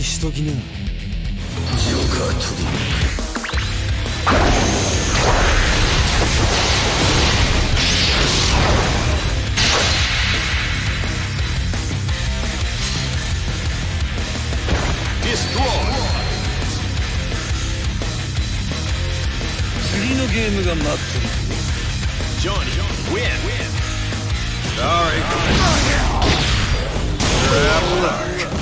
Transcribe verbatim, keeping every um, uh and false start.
しときな。ジョーカートリック。次のゲームが待ってる。Johnny, win. Sorry. Bad luck.